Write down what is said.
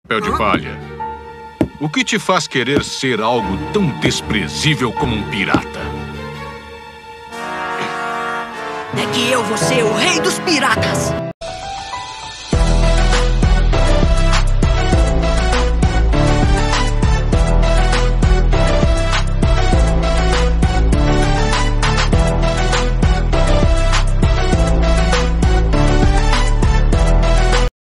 Chapéu de palha. O que te faz querer ser algo tão desprezível como um pirata? É que eu vou ser o rei dos piratas!